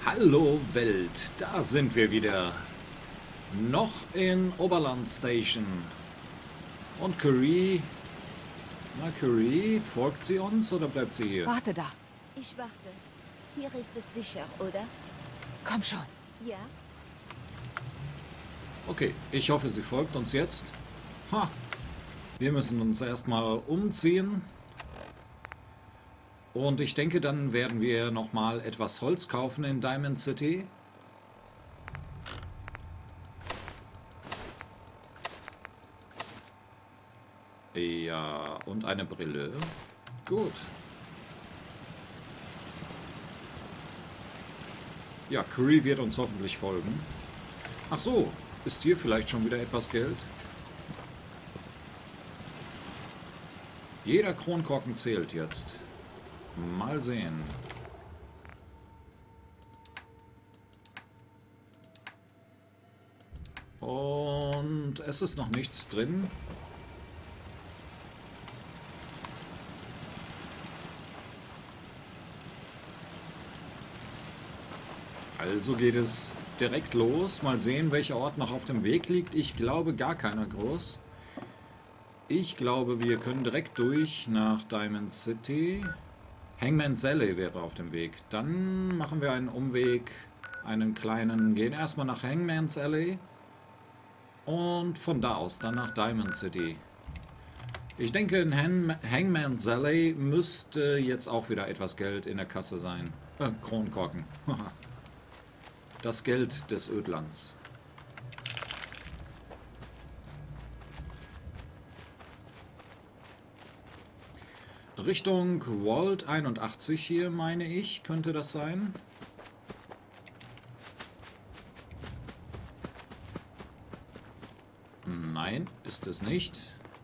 Hallo Welt, da sind wir wieder. Noch in Oberland Station. Und Curie, Curie, folgt sie uns oder bleibt sie hier? Warte da. Ich warte. Hier ist es sicher, oder? Komm schon. Ja? Okay, ich hoffe, sie folgt uns jetzt. Ha, wir müssen uns erstmal umziehen. Und ich denke, dann werden wir nochmal etwas Holz kaufen in Diamond City. Ja, und eine Brille. Gut. Ja, Curry wird uns hoffentlich folgen. Ach so, ist hier vielleicht schon wieder etwas Geld? Jeder Kronkorken zählt jetzt. Mal sehen. Und es ist noch nichts drin. Also geht es direkt los. Mal sehen, welcher Ort noch auf dem Weg liegt. Ich glaube gar keiner groß. Ich glaube, wir können direkt durch nach Diamond City. Hangman's Alley wäre auf dem Weg. Dann machen wir einen Umweg, einen kleinen, gehen erstmal nach Hangman's Alley. Und von da aus dann nach Diamond City. Ich denke, in Hangman's Alley müsste jetzt auch wieder etwas Geld in der Kasse sein. Kronkorken. Das Geld des Ödlands. Richtung Vault 81 hier, meine ich, könnte das sein. Nein, ist es nicht.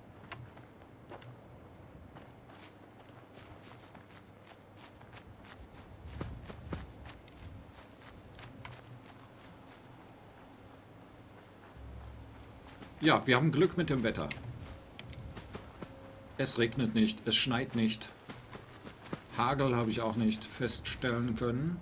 Ja, wir haben Glück mit dem Wetter. Es regnet nicht, es schneit nicht. Hagel habe ich auch nicht feststellen können.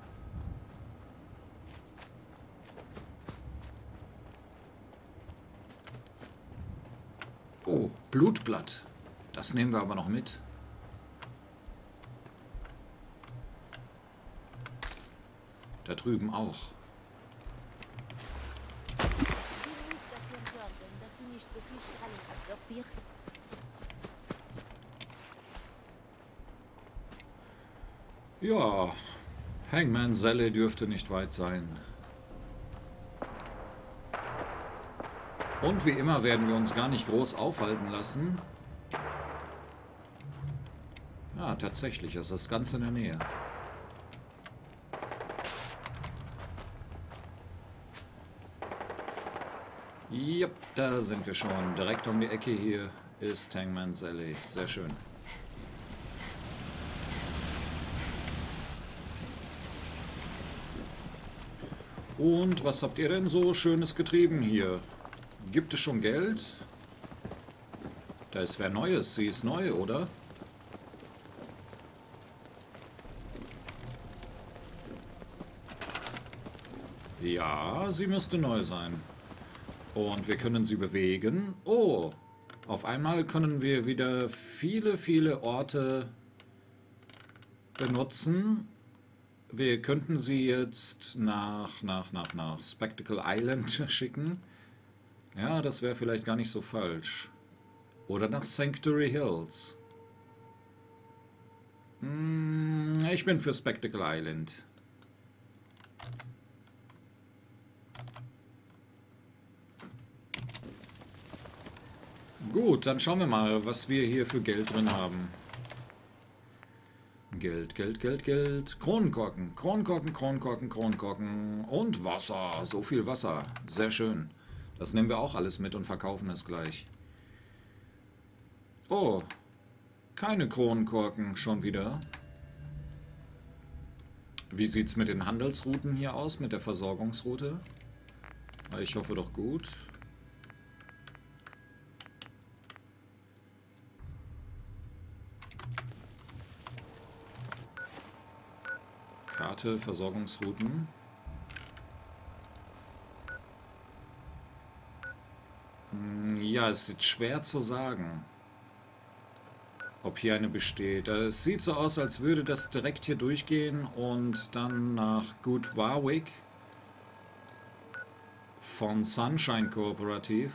Oh, Blutblatt. Das nehmen wir aber noch mit. Da drüben auch. Du musst dafür sorgen, dass du nicht so viel Strahlen absorbierst. Ja, Hangman's Alley dürfte nicht weit sein. Und wie immer werden wir uns gar nicht groß aufhalten lassen. Ja, tatsächlich, es ist ganz in der Nähe. Yep, da sind wir schon. Direkt um die Ecke hier ist Hangman's Alley. Sehr schön. Und was habt ihr denn so Schönes getrieben hier? Gibt es schon Geld? Da ist wer Neues. Sie ist neu, oder? Ja, sie müsste neu sein. Und wir können sie bewegen. Oh, auf einmal können wir wieder viele Orte benutzen. Wir könnten sie jetzt nach Spectacle Island schicken. Ja, das wäre vielleicht gar nicht so falsch. Oder nach Sanctuary Hills. Ich bin für Spectacle Island. Gut, dann schauen wir mal, was wir hier für Geld drin haben. Geld. Kronkorken, Kronkorken. Und Wasser. So viel Wasser. Sehr schön. Das nehmen wir auch alles mit und verkaufen es gleich. Oh, keine Kronkorken schon wieder. Wie sieht's mit den Handelsrouten hier aus, mit der Versorgungsroute? Ich hoffe doch gut. Karte, Versorgungsrouten. Ja, es ist schwer zu sagen, ob hier eine besteht. Es sieht so aus, als würde das direkt hier durchgehen und dann nach Good Warwick von Sunshine Kooperativ.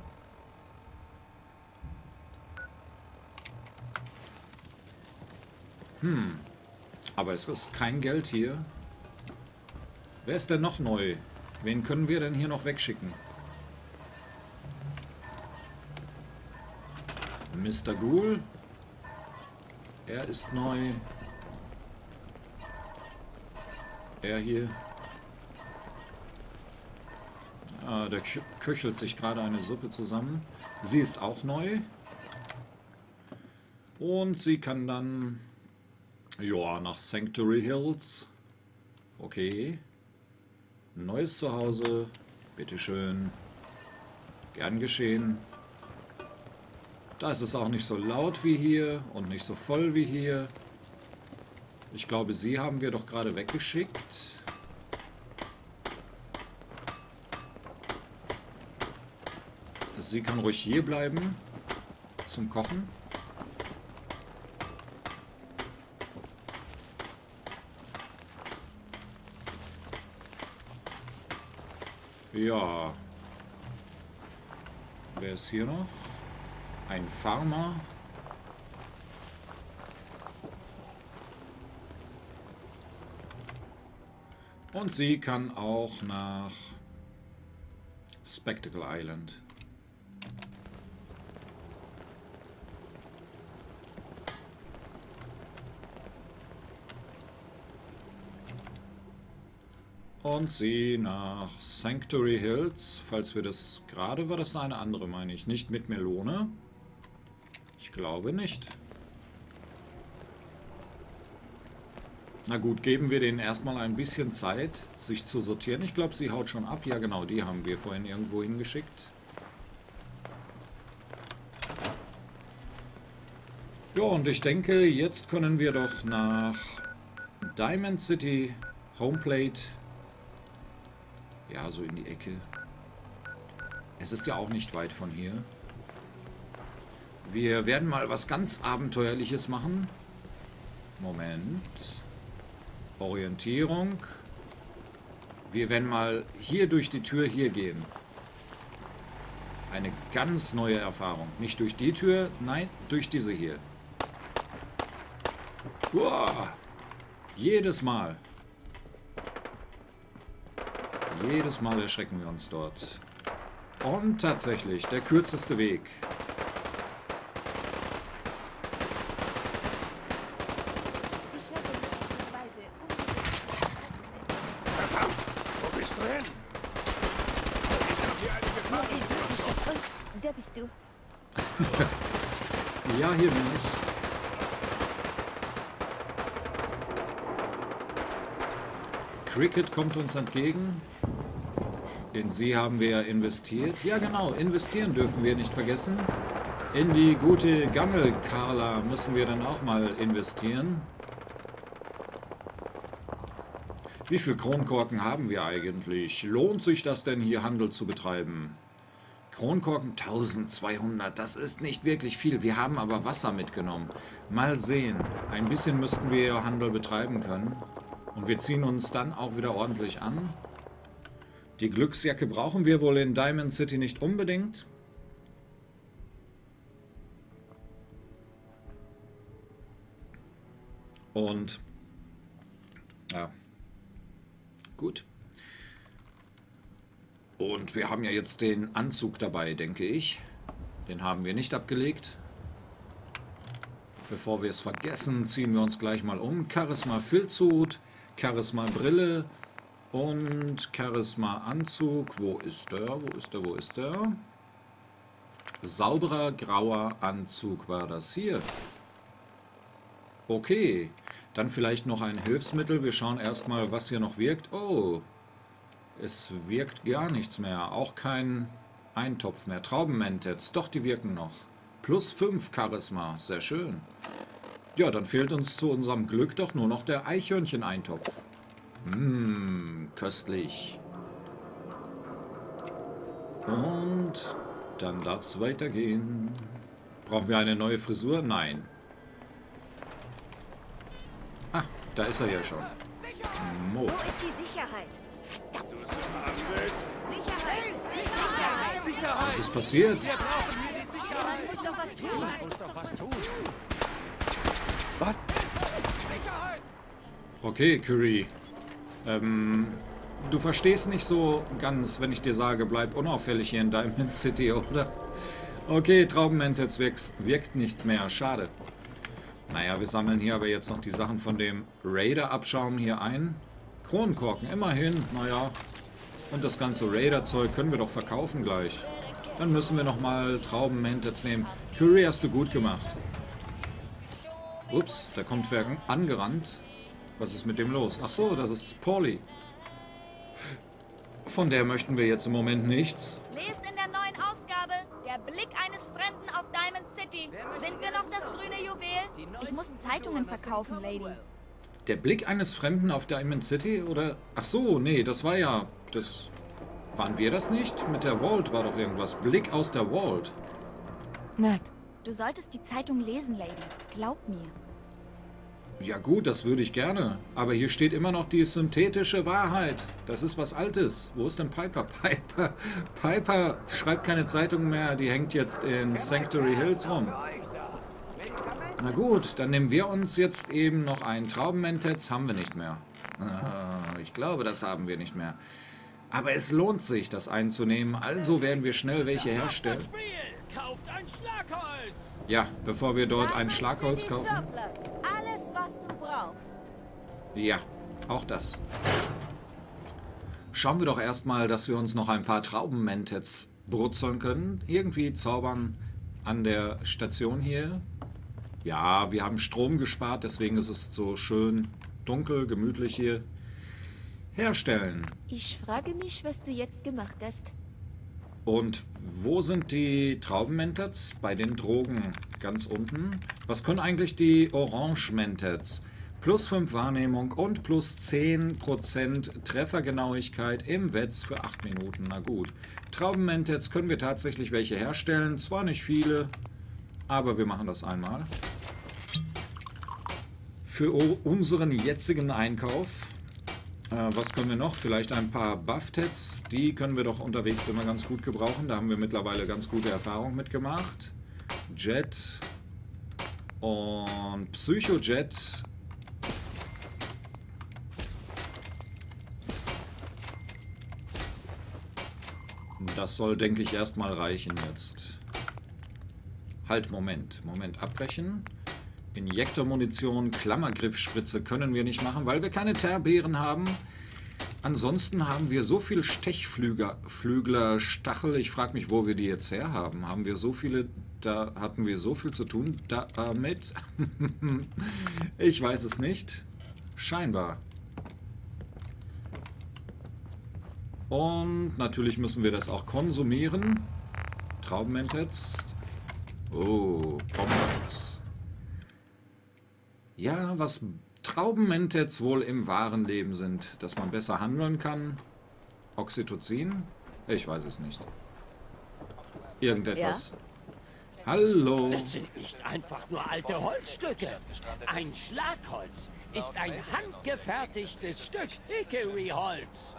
Aber es ist kein Geld hier. Wer ist denn noch neu? Wen können wir denn hier noch wegschicken? Mr. Ghoul. Er ist neu. Er hier. Ah, der köchelt sich gerade eine Suppe zusammen. Sie ist auch neu. Und sie kann dann... Ja, nach Sanctuary Hills. Okay. Neues Zuhause. Bitteschön. Gern geschehen. Da ist es auch nicht so laut wie hier und nicht so voll wie hier. Ich glaube, sie haben wir doch gerade weggeschickt. Sie kann ruhig hier bleiben. Zum Kochen. Ja. Wer ist hier noch? Ein Farmer. Und sie kann auch nach Spectacle Island. Und sie nach Sanctuary Hills, falls wir das... Gerade war das eine andere, meine ich. Nicht mit Melone. Ich glaube nicht. Na gut, geben wir denen erstmal ein bisschen Zeit, sich zu sortieren. Ich glaube, sie haut schon ab. Ja genau, die haben wir vorhin irgendwo hingeschickt. Ja, und ich denke, jetzt können wir doch nach Diamond City, Homeplate. Ja, so in die Ecke. Es ist ja auch nicht weit von hier. Wir werden mal was ganz Abenteuerliches machen. Moment. Orientierung. Wir werden mal hier durch die Tür hier gehen. Eine ganz neue Erfahrung. Nicht durch die Tür, nein, durch diese hier. Uah. Jedes Mal. Jedes Mal erschrecken wir uns dort. Und tatsächlich, der kürzeste Weg. Ich habe möglicherweise Verdammt! Wo bist du hin? Ich habe hier eine Gefahr. Da bist du. Ja, hier bin ich. Cricket kommt uns entgegen. In sie haben wir investiert. Ja genau, investieren dürfen wir nicht vergessen. In die gute Gammel-Carla müssen wir dann auch mal investieren. Wie viel Kronkorken haben wir eigentlich? Lohnt sich das denn hier Handel zu betreiben? Kronkorken 1200, das ist nicht wirklich viel. Wir haben aber Wasser mitgenommen. Mal sehen. Ein bisschen müssten wir Handel betreiben können. Und wir ziehen uns dann auch wieder ordentlich an. Die Glücksjacke brauchen wir wohl in Diamond City nicht unbedingt. Und ja, gut. Und wir haben ja jetzt den Anzug dabei, denke ich. Den haben wir nicht abgelegt. Bevor wir es vergessen, ziehen wir uns gleich mal um. Charisma Filzhut, Charisma Brille und Charisma Anzug. Wo ist der? Wo ist der? Wo ist der? Sauberer grauer Anzug war das hier. Okay, dann vielleicht noch ein Hilfsmittel. Wir schauen erstmal, was hier noch wirkt. Oh, es wirkt gar nichts mehr. Auch kein Eintopf mehr. Traubenmentets, doch, die wirken noch. Plus 5 Charisma, sehr schön. Ja, dann fehlt uns zu unserem Glück doch nur noch der Eichhörnchen-Eintopf. Köstlich. Und dann darf es weitergehen. Brauchen wir eine neue Frisur? Nein. Ah, da ist er ja schon. Mo. Wo ist die Sicherheit? Verdammt! Du es haben willst? Sicherheit! Sicherheit! Sicherheit! Was ist passiert? Wir brauchen hier die Sicherheit! Du musst doch was tun! Muss doch was tun! Was? Sicherheit! Okay, Curry. Du verstehst nicht so ganz, wenn ich dir sage, bleib unauffällig hier in Diamond City, oder? Okay, Traubenmentetz wirkt nicht mehr. Schade. Naja, wir sammeln hier aber jetzt noch die Sachen von dem Raider-Abschaum hier ein. Kronkorken, immerhin. Naja. Und das ganze Raider-Zeug können wir doch verkaufen gleich. Dann müssen wir nochmal Traubenmentetz nehmen. Curry, hast du gut gemacht. Ups, da kommt wer angerannt. Was ist mit dem los? Ach so, das ist Paulie. Von der möchten wir jetzt im Moment nichts. Lest in der neuen Ausgabe, der Blick eines Fremden auf Diamond City. Sind wir noch das grüne Juwel? Ich muss Zeitungen verkaufen, Lady. Der Blick eines Fremden auf Diamond City? Oder? Ach so, nee, das war ja... Waren wir das nicht? Mit der Vault war doch irgendwas. Blick aus der Vault. Nett. Du solltest die Zeitung lesen, Lady. Glaub mir. Ja gut, das würde ich gerne. Aber hier steht immer noch die synthetische Wahrheit. Das ist was Altes. Wo ist denn Piper? Piper schreibt keine Zeitung mehr. Die hängt jetzt in Sanctuary Hills rum. Na gut, dann nehmen wir uns jetzt eben noch einen Traubenmentetz. Haben wir nicht mehr. Ich glaube, das haben wir nicht mehr. Aber es lohnt sich, das einzunehmen. Also werden wir schnell welche herstellen. Kauft ein Schlagholz! Ja, bevor wir dort ein Schlagholz kaufen. Surplus. Alles, was du brauchst. Ja, auch das. Schauen wir doch erstmal, dass wir uns noch ein paar Traubenmentetz brutzeln können. Irgendwie zaubern an der Station hier. Ja, wir haben Strom gespart, deswegen ist es so schön dunkel, gemütlich hier. Herstellen. Ich frage mich, was du jetzt gemacht hast. Und wo sind die Traubenmentetz? Bei den Drogen. Ganz unten. Was können eigentlich die Orange-Mentetz? Plus 5 Wahrnehmung und plus 10% Treffergenauigkeit im Wetz für 8 Minuten. Na gut. Traubenmentetz können wir tatsächlich welche herstellen. Zwar nicht viele, aber wir machen das einmal. Für unseren jetzigen Einkauf. Was können wir noch? Vielleicht ein paar Buff-Tats. Die können wir doch unterwegs immer ganz gut gebrauchen. Da haben wir mittlerweile ganz gute Erfahrungen mitgemacht. Jet und Psychojet. Das soll, denke ich, erstmal reichen jetzt. Halt, Moment. Moment, abbrechen. Injektormunition, Klammergriffspritze können wir nicht machen, weil wir keine Terbeeren haben. Ansonsten haben wir so viel Stechflügler, Stachel. Ich frage mich, wo wir die jetzt her haben. Haben wir so viele, da hatten wir so viel zu tun damit? Ich weiß es nicht. Scheinbar. Und natürlich müssen wir das auch konsumieren. Traubenmentetz. Oh, Bonbons. Ja, was Traubenmentetz wohl im wahren Leben sind, dass man besser handeln kann. Oxytocin? Ich weiß es nicht. Irgendetwas. Hallo. Es sind nicht einfach nur alte Holzstücke. Ein Schlagholz ist ein handgefertigtes Stück Hickory-Holz.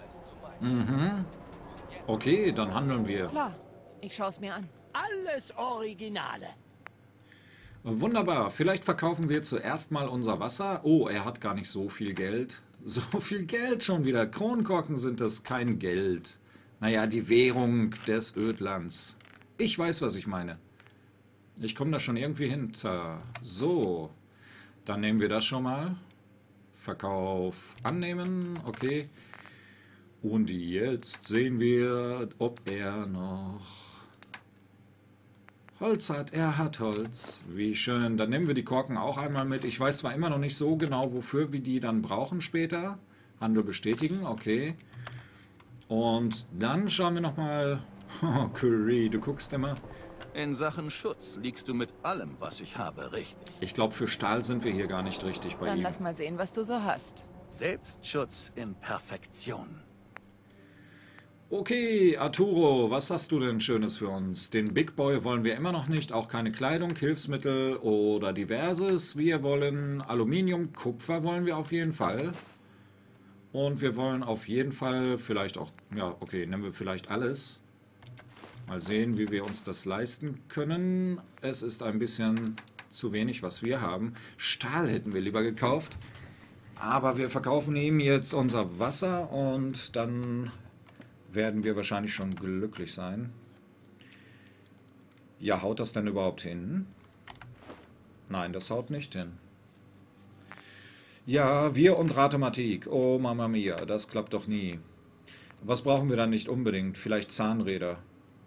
Okay, dann handeln wir. Klar, ich schaue es mir an. Alles Originale. Wunderbar. Vielleicht verkaufen wir zuerst mal unser Wasser. Oh, er hat gar nicht so viel Geld. So viel Geld schon wieder. Kronkorken sind das, kein Geld. Naja, die Währung des Ödlands. Ich weiß, was ich meine. Ich komme da schon irgendwie hinter. So, dann nehmen wir das schon mal. Verkauf annehmen. Okay. Und jetzt sehen wir, ob er noch Holz hat. Er hat Holz. Wie schön. Dann nehmen wir die Korken auch einmal mit. Ich weiß zwar immer noch nicht so genau, wofür wir die dann brauchen später. Handel bestätigen. Okay. Und dann schauen wir nochmal. Oh, Curry, du guckst immer. In Sachen Schutz liegst du mit allem, was ich habe, richtig. Ich glaube, für Stahl sind wir hier gar nicht richtig bei Dann ihm. lass mal sehen, was du so hast. Selbstschutz in Perfektion. Okay, Arturo, was hast du denn Schönes für uns? Den Big Boy wollen wir immer noch nicht, auch keine Kleidung, Hilfsmittel oder diverses. Wir wollen Aluminium, Kupfer wollen wir auf jeden Fall. Und wir wollen auf jeden Fall vielleicht auch, ja okay, nehmen wir vielleicht alles. Mal sehen, wie wir uns das leisten können. Es ist ein bisschen zu wenig, was wir haben. Stahl hätten wir lieber gekauft. Aber wir verkaufen ihm jetzt unser Wasser und dann werden wir wahrscheinlich schon glücklich sein. Ja, haut das denn überhaupt hin? Nein, das haut nicht hin. Ja, wir und Mathematik. Oh, Mama Mia, das klappt doch nie. Was brauchen wir dann nicht unbedingt? Vielleicht Zahnräder.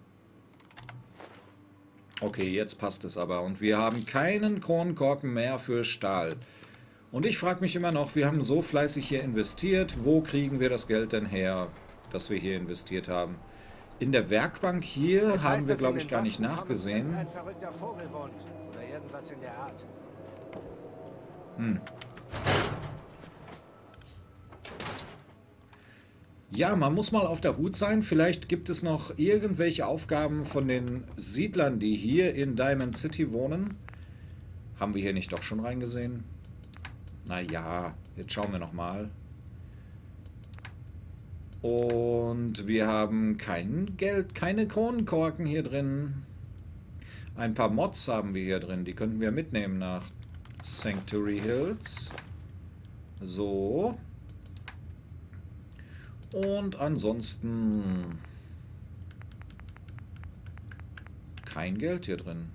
Okay, jetzt passt es aber. Und wir haben keinen Kronkorken mehr für Stahl. Und ich frage mich immer noch, wir haben so fleißig hier investiert. Wo kriegen wir das Geld denn her, das wir hier investiert haben? In der Werkbank hier haben wir, glaube ich, gar nicht nachgesehen. Ein verrückter Vogel wohnt oder irgendwas in der Art. Ja, man muss mal auf der Hut sein. Vielleicht gibt es noch irgendwelche Aufgaben von den Siedlern, die hier in Diamond City wohnen. Haben wir hier nicht doch schon reingesehen? Naja, jetzt schauen wir nochmal. Und wir haben kein Geld, keine Kronkorken hier drin. Ein paar Mods haben wir hier drin, die könnten wir mitnehmen nach Sanctuary Hills. So. Und ansonsten kein Geld hier drin.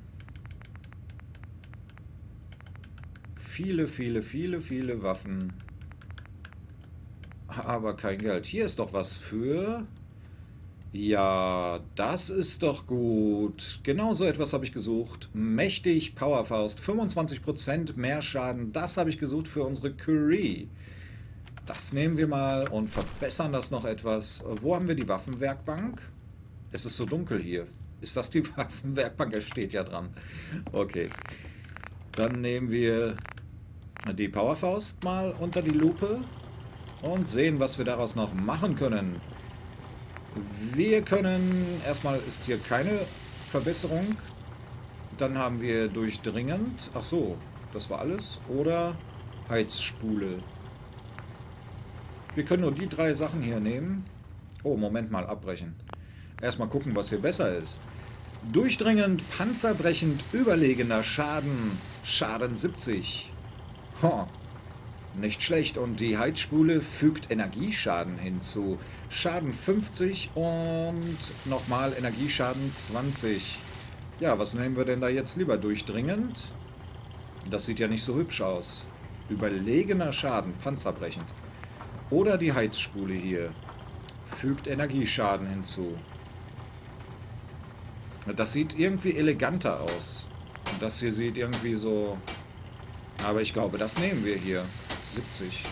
Viele Waffen. Aber kein Geld. Hier ist doch was für... Ja, das ist doch gut. Genau so etwas habe ich gesucht. Mächtig Powerfaust. 25% mehr Schaden. Das habe ich gesucht für unsere Curie. Das nehmen wir mal und verbessern das noch etwas. Wo haben wir die Waffenwerkbank? Es ist so dunkel hier. Ist das die Waffenwerkbank? Es steht ja dran. Okay. Dann nehmen wir die Powerfaust mal unter die Lupe und sehen, was wir daraus noch machen können. Wir können... Erstmal ist hier keine Verbesserung. Dann haben wir durchdringend. Ach so, das war alles. Oder Heizspule. Wir können nur die 3 Sachen hier nehmen. Oh, Moment mal, abbrechen. Erstmal gucken, was hier besser ist. Durchdringend, panzerbrechend, überlegener Schaden. Schaden 70. Nicht schlecht. Und die Heizspule fügt Energieschaden hinzu. Schaden 50 und nochmal Energieschaden 20. Ja, was nehmen wir denn da jetzt lieber? Durchdringend? Das sieht ja nicht so hübsch aus. Überlegener Schaden, panzerbrechend. Oder die Heizspule hier. Fügt Energieschaden hinzu. Das sieht irgendwie eleganter aus. Und das hier sieht irgendwie so... Aber ich glaube, das nehmen wir hier. 70.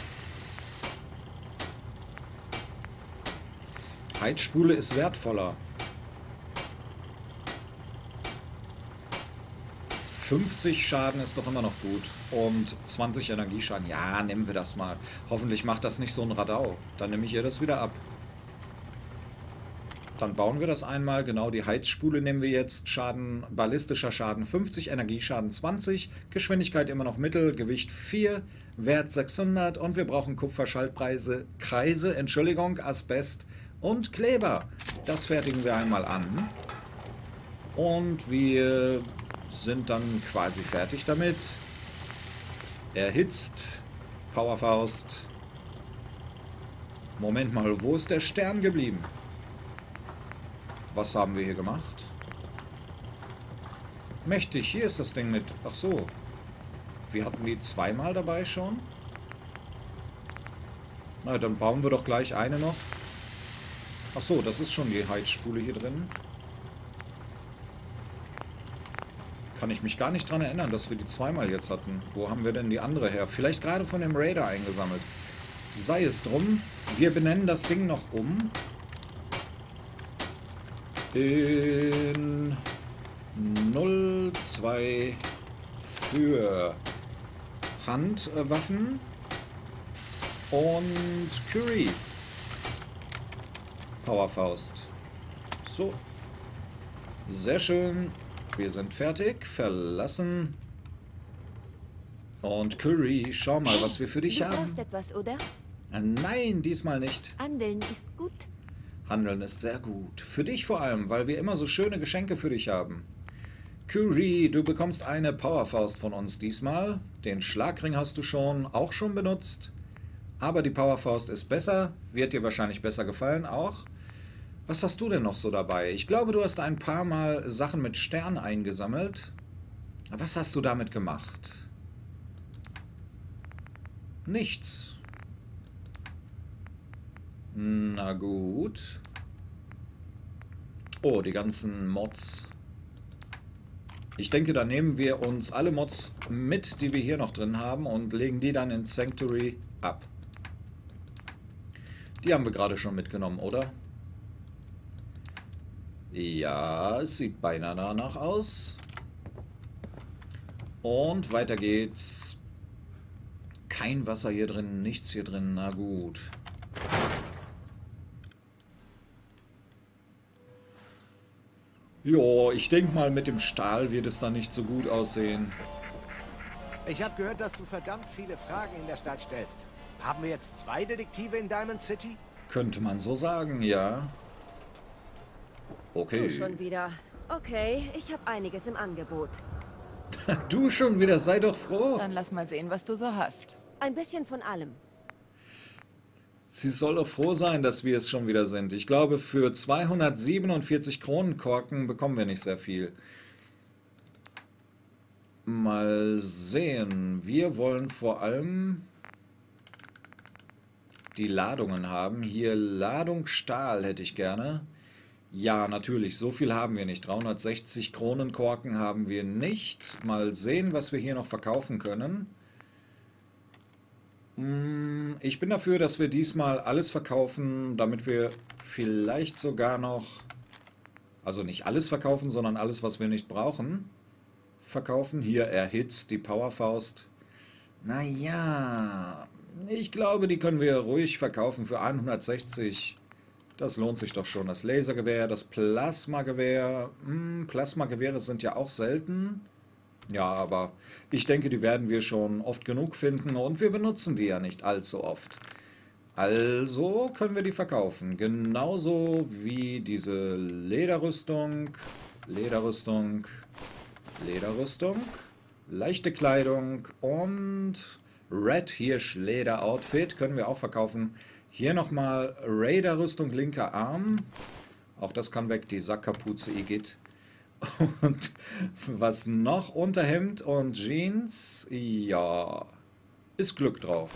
Heizspule ist wertvoller. 50 Schaden ist doch immer noch gut. Und 20 Energieschaden. Ja, nehmen wir das mal. Hoffentlich macht das nicht so ein Radau. Dann nehme ich ihr das wieder ab. Dann bauen wir das einmal. Genau, die Heizspule nehmen wir jetzt. Schaden, ballistischer Schaden 50, Energieschaden 20. Geschwindigkeit immer noch mittel. Gewicht 4. Wert 600. Und wir brauchen Kupferschaltpreise, Kreise, Entschuldigung, Asbest und Kleber. Das fertigen wir einmal an. Und wir sind dann quasi fertig damit. Erhitzt. Powerfaust. Moment mal, wo ist der Stern geblieben? Was haben wir hier gemacht? Mächtig, hier ist das Ding mit... Ach so. Wir hatten die zweimal dabei schon. Na, dann bauen wir doch gleich eine noch. Ach so, das ist schon die Heizspule hier drin. Kann ich mich gar nicht dran erinnern, dass wir die zweimal jetzt hatten. Wo haben wir denn die andere her? Vielleicht gerade von dem Raider eingesammelt. Sei es drum. Wir benennen das Ding noch um. In 02 für Handwaffen Und Curry. Powerfaust. So. Sehr schön. Wir sind fertig. Verlassen. Und Curry, schau mal, was wir für dich Du haben. brauchst etwas, oder? Nein, diesmal nicht. Handeln ist gut. Handeln ist sehr gut. Für dich vor allem, weil wir immer so schöne Geschenke für dich haben. Curry, du bekommst eine Powerfaust von uns diesmal. Den Schlagring hast du auch schon benutzt. Aber die Powerfaust ist besser. Wird dir wahrscheinlich besser gefallen auch. Was hast du denn noch so dabei? Ich glaube, du hast ein paar Mal Sachen mit Stern eingesammelt. Was hast du damit gemacht? Nichts. Na gut. Oh, die ganzen Mods. Ich denke, da nehmen wir uns alle Mods mit, die wir hier noch drin haben und legen die dann in Sanctuary ab. Die haben wir gerade schon mitgenommen, oder? Ja, es sieht beinahe danach aus. Und weiter geht's. Kein Wasser hier drin, nichts hier drin, na gut. Jo, ich denke mal, mit dem Stahl wird es dann nicht so gut aussehen. Ich habe gehört, dass du verdammt viele Fragen in der Stadt stellst. Haben wir jetzt 2 Detektive in Diamond City? Könnte man so sagen, ja. Du Okay. schon wieder. Okay, ich habe einiges im Angebot. Du schon wieder, sei doch froh. Dann lass mal sehen, was du so hast. Ein bisschen von allem. Sie soll doch froh sein, dass wir es schon wieder sind. Ich glaube, für 247 Kronenkorken bekommen wir nicht sehr viel. Mal sehen. Wir wollen vor allem die Ladungen haben. Hier Ladung Stahl hätte ich gerne. Ja, natürlich, so viel haben wir nicht. 360 Kronenkorken haben wir nicht. Mal sehen, was wir hier noch verkaufen können. Ich bin dafür, dass wir diesmal alles verkaufen, damit wir vielleicht sogar noch, also nicht alles verkaufen, sondern alles, was wir nicht brauchen, verkaufen. Hier erhitzt die Powerfaust. Naja, ich glaube, die können wir ruhig verkaufen für 160. Das lohnt sich doch schon. Das Lasergewehr, das Plasmagewehr. Plasmagewehre sind ja auch selten. Ja, aber ich denke, die werden wir schon oft genug finden und wir benutzen die ja nicht allzu oft. Also können wir die verkaufen. Genauso wie diese Lederrüstung, Lederrüstung, Lederrüstung, leichte Kleidung und Red Hirsch Leder Outfit können wir auch verkaufen. Hier nochmal Raider-Rüstung, linker Arm. Auch das kann weg, die Sackkapuze Igitt. Und was noch? Unterhemd und Jeans. Ja, ist Glück drauf.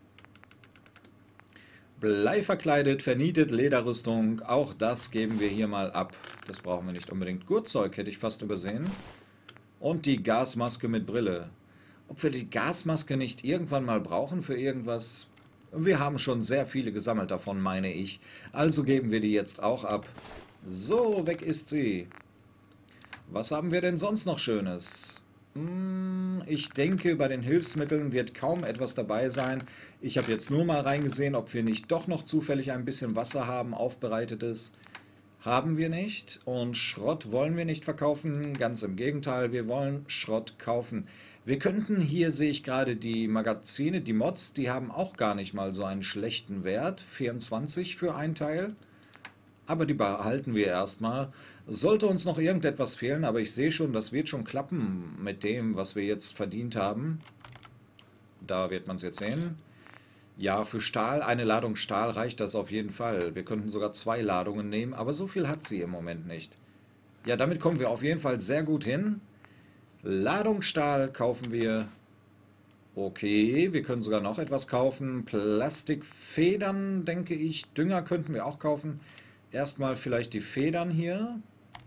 Blei verkleidet, vernietet, Lederrüstung. Auch das geben wir hier mal ab. Das brauchen wir nicht unbedingt. Gurtzeug hätte ich fast übersehen. Und die Gasmaske mit Brille. Ob wir die Gasmaske nicht irgendwann mal brauchen für irgendwas? Wir haben schon sehr viele gesammelt davon, meine ich. Also geben wir die jetzt auch ab. So, weg ist sie. Was haben wir denn sonst noch Schönes? Ich denke, bei den Hilfsmitteln wird kaum etwas dabei sein. Ich habe jetzt nur mal reingesehen, ob wir nicht doch noch zufällig ein bisschen Wasser haben, aufbereitetes. Haben wir nicht. Und Schrott wollen wir nicht verkaufen. Ganz im Gegenteil, wir wollen Schrott kaufen. Wir könnten hier, sehe ich gerade, die Magazine, die Mods, die haben auch gar nicht mal so einen schlechten Wert. 24 für ein Teil. Aber die behalten wir erstmal. Sollte uns noch irgendetwas fehlen, aber ich sehe schon, das wird schon klappen mit dem, was wir jetzt verdient haben. Da wird man es jetzt sehen. Ja, für Stahl, eine Ladung Stahl reicht das auf jeden Fall. Wir könnten sogar 2 Ladungen nehmen, aber so viel hat sie im Moment nicht. Ja, damit kommen wir auf jeden Fall sehr gut hin. Ladung Stahl kaufen wir. Okay, wir können sogar noch etwas kaufen. Plastikfedern, denke ich. Dünger könnten wir auch kaufen. Erstmal vielleicht die Federn hier.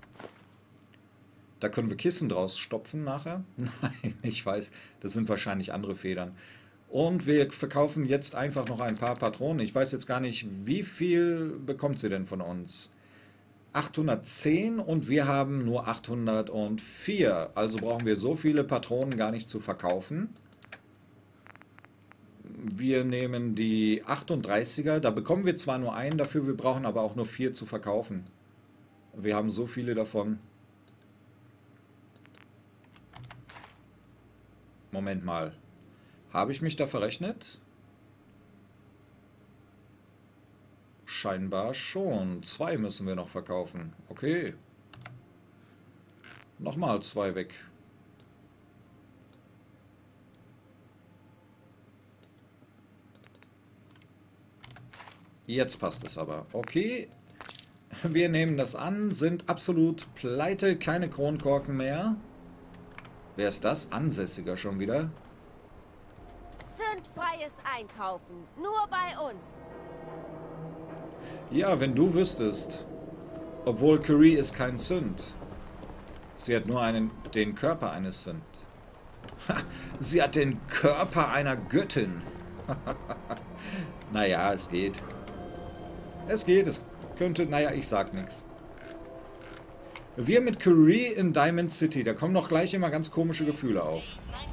Da können wir Kissen draus stopfen nachher. Nein, ich weiß, das sind wahrscheinlich andere Federn. Und wir verkaufen jetzt einfach noch ein paar Patronen. Ich weiß jetzt gar nicht, wie viel bekommt sie denn von uns? 810 und wir haben nur 804. Also brauchen wir so viele Patronen gar nicht zu verkaufen. Wir nehmen die 38er. Da bekommen wir zwar nur einen dafür, wir brauchen aber auch nur 4 zu verkaufen. Wir haben so viele davon. Moment mal. Habe ich mich da verrechnet? Scheinbar schon. 2 müssen wir noch verkaufen. Okay. Nochmal 2 weg. Jetzt passt es aber. Okay. Wir nehmen das an, sind absolut pleite, keine Kronkorken mehr. Wer ist das? Ansässiger schon wieder. Sündfreies Einkaufen. Nur bei uns. Ja, wenn du wüsstest. Obwohl Curie ist kein Sünd. Sie hat nur den Körper eines Sünd. Sie hat den Körper einer Göttin. Naja, es geht. Es geht, es könnte... Naja, ich sag nichts. Wir mit Curie in Diamond City. Da kommen doch gleich immer ganz komische Gefühle auf.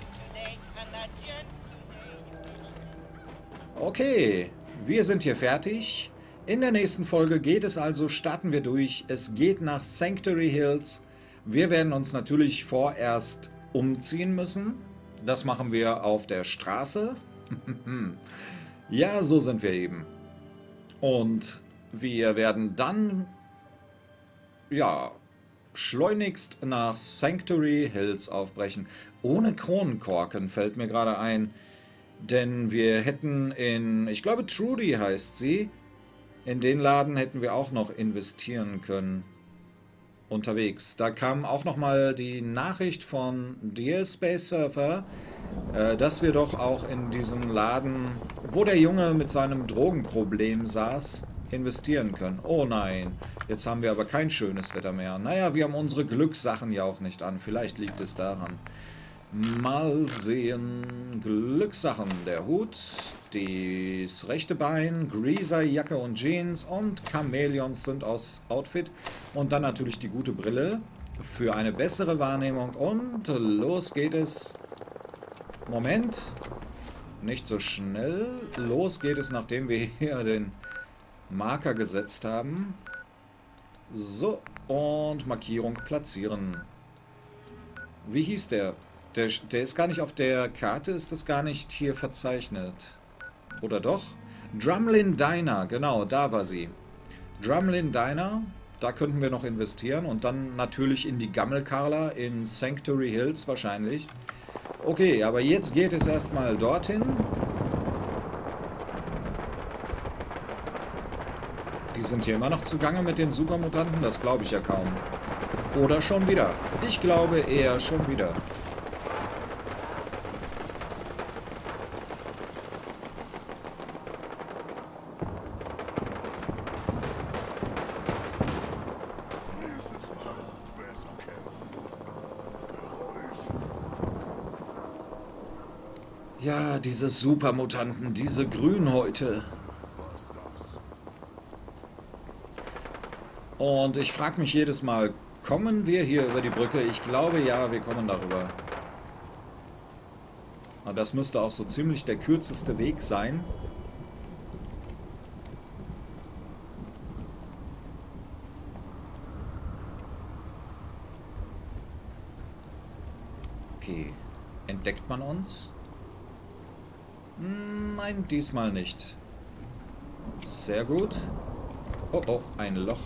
Okay, wir sind hier fertig. In der nächsten Folge geht es also, starten wir durch. Es geht nach Sanctuary Hills. Wir werden uns natürlich vorerst umziehen müssen. Das machen wir auf der Straße. Ja, so sind wir eben. Und wir werden dann, ja, schleunigst nach Sanctuary Hills aufbrechen. Ohne Kronenkorken fällt mir gerade ein. Denn wir hätten in, ich glaube Trudy heißt sie, in den Laden hätten wir auch noch investieren können. Unterwegs. Da kam auch nochmal die Nachricht von Dear Space Surfer, dass wir doch auch in diesen Laden, wo der Junge mit seinem Drogenproblem saß, investieren können. Oh nein, jetzt haben wir aber kein schönes Wetter mehr. Naja, wir haben unsere Glückssachen ja auch nicht an. Vielleicht liegt es daran. Mal sehen. Glückssachen. Der Hut, das rechte Bein, Greaser, Jacke und Jeans und Chamäleons sind aus Outfit. Und dann natürlich die gute Brille für eine bessere Wahrnehmung. Und los geht es. Moment. Nicht so schnell. Los geht es, nachdem wir hier den Marker gesetzt haben. So, und Markierung platzieren. Wie hieß der? Der ist gar nicht auf der Karte, ist das gar nicht hier verzeichnet. Oder doch? Drumlin Diner, genau, da war sie. Drumlin Diner, da könnten wir noch investieren. Und dann natürlich in die Gammelkarla in Sanctuary Hills wahrscheinlich. Okay, aber jetzt geht es erstmal dorthin. Die sind hier immer noch zugange mit den Supermutanten? Das glaube ich ja kaum. Oder schon wieder. Ich glaube eher schon wieder. Ja, diese Supermutanten, diese Grünhäute. Und ich frage mich jedes Mal, kommen wir hier über die Brücke? Ich glaube ja, wir kommen darüber. Aber das müsste auch so ziemlich der kürzeste Weg sein. Okay, entdeckt man uns? Nein, diesmal nicht. Sehr gut. Oh, oh, ein Loch.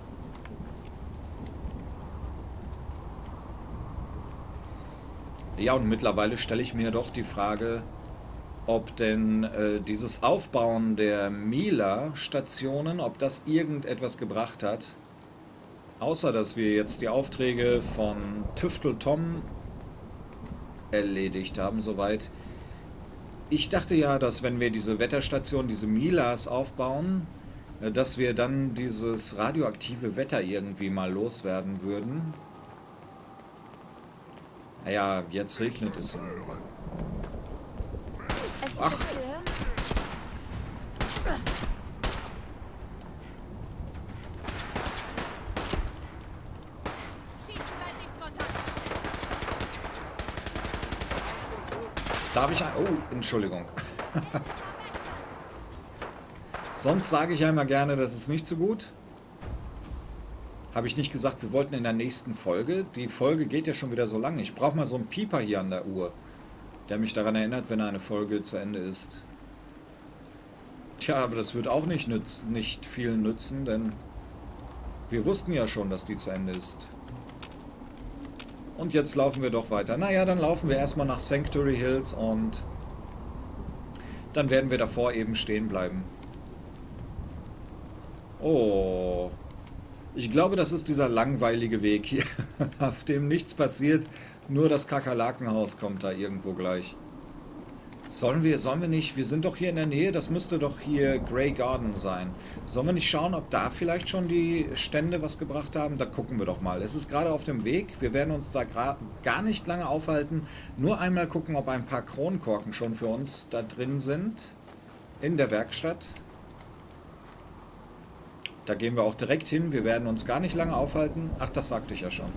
Ja, und mittlerweile stelle ich mir doch die Frage, ob denn dieses Aufbauen der Mila-Stationen, ob das irgendetwas gebracht hat. Außer, dass wir jetzt die Aufträge von Tüftel Tom erledigt haben, soweit. Ich dachte ja, dass wenn wir diese Wetterstation, diese Milas aufbauen, dass wir dann dieses radioaktive Wetter irgendwie mal loswerden würden. Naja, jetzt regnet es. Ach. Darf ich... Oh, Entschuldigung. Sonst sage ich ja immer gerne, das ist nicht so gut. Habe ich nicht gesagt, wir wollten in der nächsten Folge. Die Folge geht ja schon wieder so lange. Ich brauche mal so einen Pieper hier an der Uhr, der mich daran erinnert, wenn eine Folge zu Ende ist. Tja, aber das wird auch nicht viel nützen, denn wir wussten ja schon, dass die zu Ende ist. Und jetzt laufen wir doch weiter. Naja, dann laufen wir erstmal nach Sanctuary Hills und dann werden wir davor eben stehen bleiben. Oh, ich glaube, das ist dieser langweilige Weg hier, auf dem nichts passiert, nur das Kakerlakenhaus kommt da irgendwo gleich. Sollen wir nicht, wir sind doch hier in der Nähe, das müsste doch hier Grey Garden sein. Sollen wir nicht schauen, ob da vielleicht schon die Stände was gebracht haben? Da gucken wir doch mal. Es ist gerade auf dem Weg, wir werden uns da gar nicht lange aufhalten. Nur einmal gucken, ob ein paar Kronkorken schon für uns da drin sind, in der Werkstatt. Da gehen wir auch direkt hin, wir werden uns gar nicht lange aufhalten. Ach, das sagte ich ja schon.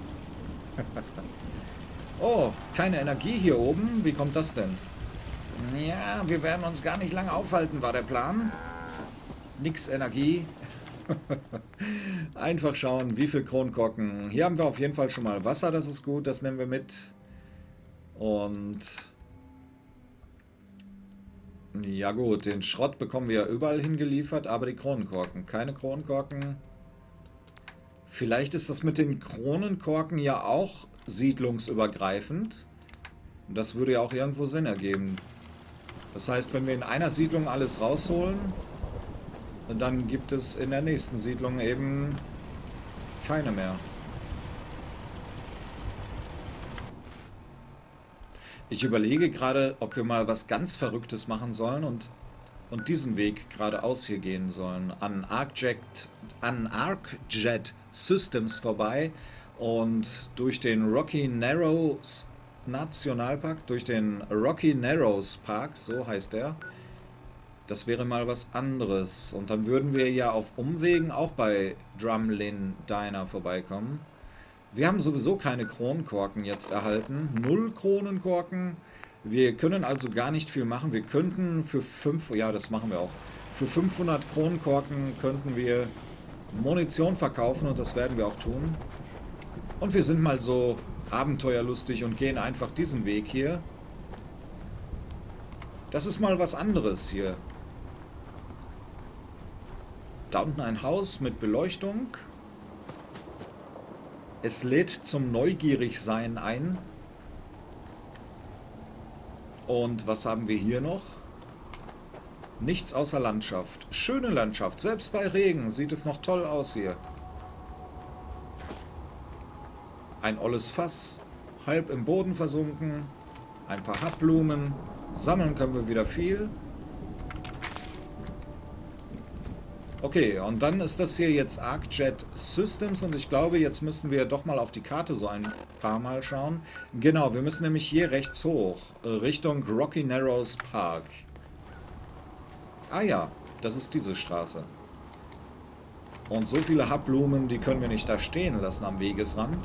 Oh, keine Energie hier oben, wie kommt das denn? Ja, wir werden uns gar nicht lange aufhalten, war der Plan. Nix Energie. Einfach schauen, wie viel Kronkorken. Hier haben wir auf jeden Fall schon mal Wasser, das ist gut, das nehmen wir mit. Und ja gut, den Schrott bekommen wir ja überall hingeliefert, aber die Kronenkorken, keine Kronenkorken. Vielleicht ist das mit den Kronenkorken ja auch siedlungsübergreifend. Das würde ja auch irgendwo Sinn ergeben. Das heißt, wenn wir in einer Siedlung alles rausholen, dann gibt es in der nächsten Siedlung eben keine mehr. Ich überlege gerade, ob wir mal was ganz Verrücktes machen sollen und diesen Weg geradeaus hier gehen sollen. An ArcJet Systems vorbei und durch den Rocky Narrows Nationalpark, durch den Rocky Narrows Park, so heißt er. Das wäre mal was anderes. Und dann würden wir ja auf Umwegen auch bei Drumlin Diner vorbeikommen. Wir haben sowieso keine Kronkorken jetzt erhalten. 0 Kronenkorken. Wir können also gar nicht viel machen. Wir könnten für 500 Kronenkorken könnten wir Munition verkaufen und das werden wir auch tun. Und wir sind mal so abenteuerlustig und gehen einfach diesen Weg hier. Das ist mal was anderes hier. Da unten ein Haus mit Beleuchtung. Es lädt zum Neugierigsein ein. Und was haben wir hier noch? Nichts außer Landschaft. Schöne Landschaft. Selbst bei Regen sieht es noch toll aus hier. Ein olles Fass. Halb im Boden versunken. Ein paar Hackblumen. Sammeln können wir wieder viel. Okay, und dann ist das hier jetzt ArcJet Systems und ich glaube, jetzt müssen wir doch mal auf die Karte so ein paar Mal schauen. Genau, wir müssen nämlich hier rechts hoch, Richtung Rocky Narrows Park. Ah ja, das ist diese Straße. Und so viele Hackblumen, die können wir nicht da stehen lassen am Wegesrand.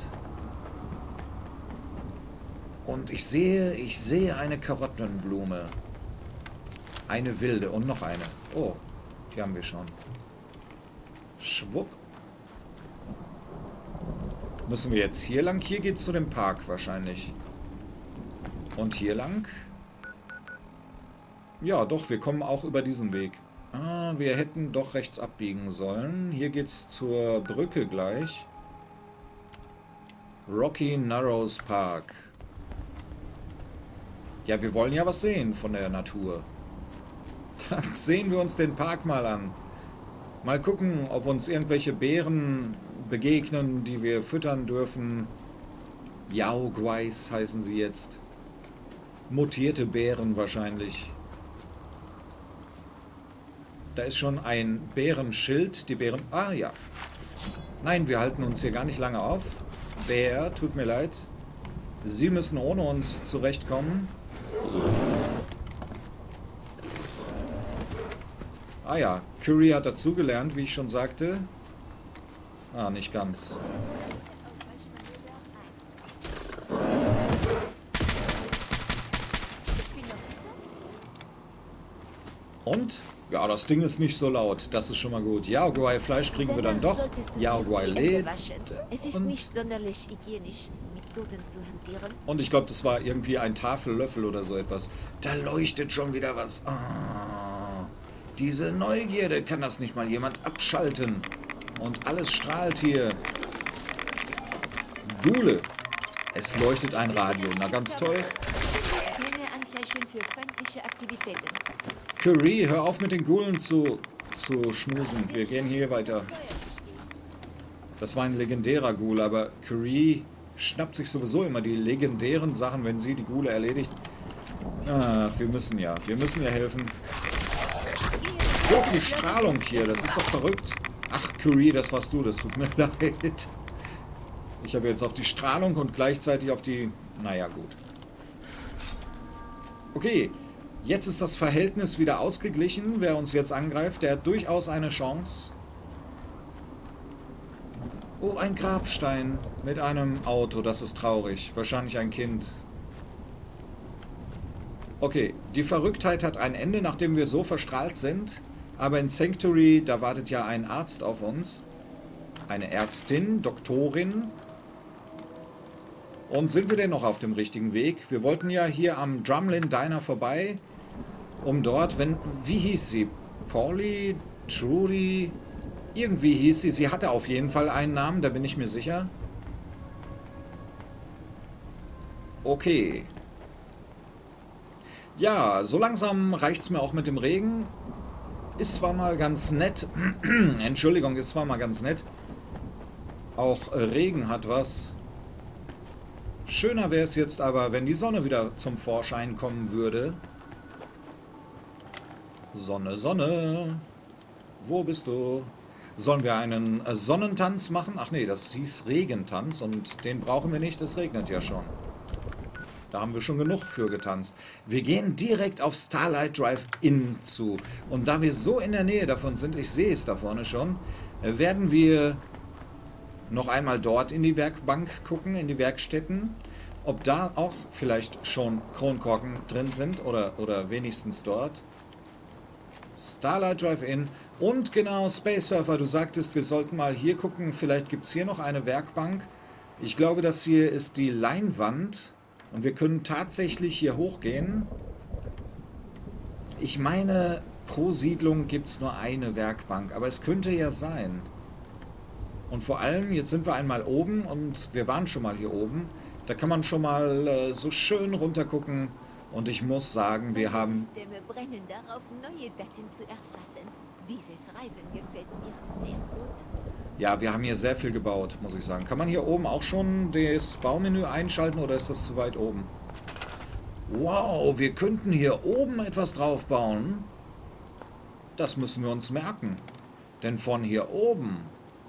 Und ich sehe eine Karottenblume. Eine wilde und noch eine. Oh, die haben wir schon. Schwupp. Müssen wir jetzt hier lang? Hier geht's zu dem Park wahrscheinlich. Und hier lang? Ja, doch, wir kommen auch über diesen Weg. Ah, wir hätten doch rechts abbiegen sollen. Hier geht's zur Brücke gleich. Rocky Narrows Park. Ja, wir wollen ja was sehen von der Natur. Dann sehen wir uns den Park mal an. Mal gucken, ob uns irgendwelche Bären begegnen, die wir füttern dürfen. Yaoguais heißen sie jetzt. Mutierte Bären wahrscheinlich. Da ist schon ein Bärenschild. Die Bären... Ah, ja. Nein, wir halten uns hier gar nicht lange auf. Bär, tut mir leid. Sie müssen ohne uns zurechtkommen. Ah ja, Curry hat dazugelernt, wie ich schon sagte. Ah, nicht ganz. Und? Ja, das Ding ist nicht so laut. Das ist schon mal gut. Yaoguai-Fleisch kriegen wir dann doch. Yaoguai-Led. Es ist nicht sonderlich hygienisch, mit Toten zu hantieren. Und ich glaube, das war irgendwie ein Tafellöffel oder so etwas. Da leuchtet schon wieder was. Ah, diese Neugierde. Kann das nicht mal jemand abschalten? Und alles strahlt hier. Gule. Es leuchtet ein Radio. Na, ganz toll. Keine Anzeichen für feindliche Aktivitäten. Curry, hör auf mit den Gulen zu schmusen. Wir gehen hier weiter. Das war ein legendärer Ghoul, aber Curry schnappt sich sowieso immer die legendären Sachen, wenn sie die Gule erledigt. Ach, wir müssen ja helfen. So viel Strahlung hier, das ist doch verrückt. Ach, Curry, das warst du, das tut mir leid. Ich habe jetzt auf die Strahlung und gleichzeitig auf die... Naja, gut. Okay, jetzt ist das Verhältnis wieder ausgeglichen. Wer uns jetzt angreift, der hat durchaus eine Chance. Oh, ein Grabstein mit einem Auto, das ist traurig. Wahrscheinlich ein Kind. Okay, die Verrücktheit hat ein Ende, nachdem wir so verstrahlt sind. Aber in Sanctuary, da wartet ja ein Arzt auf uns. Eine Ärztin, Doktorin. Und sind wir denn noch auf dem richtigen Weg? Wir wollten ja hier am Drumlin Diner vorbei, um dort, wie hieß sie? Polly? Trudy? Irgendwie hieß sie. Sie hatte auf jeden Fall einen Namen, da bin ich mir sicher. Okay. Ja, so langsam reicht's mir auch mit dem Regen. Ist zwar mal ganz nett. Entschuldigung, ist zwar mal ganz nett. Auch Regen hat was. Schöner wäre es jetzt aber, wenn die Sonne wieder zum Vorschein kommen würde. Sonne, Sonne. Wo bist du? Sollen wir einen Sonnentanz machen? Ach nee, das hieß Regentanz und den brauchen wir nicht, es regnet ja schon. Da haben wir schon genug für getanzt. Wir gehen direkt auf Starlight Drive Inn zu. Und da wir so in der Nähe davon sind, ich sehe es da vorne schon, werden wir noch einmal dort in die Werkbank gucken, in die Werkstätten. Ob da auch vielleicht schon Kronkorken drin sind oder wenigstens dort. Starlight Drive Inn. Und genau, Space Surfer, du sagtest, wir sollten mal hier gucken. Vielleicht gibt es hier noch eine Werkbank. Ich glaube, das hier ist die Leinwand. Und wir können tatsächlich hier hochgehen. Ich meine, pro Siedlung gibt es nur eine Werkbank. Aber es könnte ja sein. Und vor allem, jetzt sind wir einmal oben und wir waren schon mal hier oben. Da kann man schon mal so schön runter gucken. Und ich muss sagen, wir haben... Systeme brennen darauf, neue Daten zu erfassen. Dieses Reisen gefällt mir sehr gut. Ja, wir haben hier sehr viel gebaut, muss ich sagen. Kann man hier oben auch schon das Baumenü einschalten oder ist das zu weit oben? Wow, wir könnten hier oben etwas drauf bauen. Das müssen wir uns merken. Denn von hier oben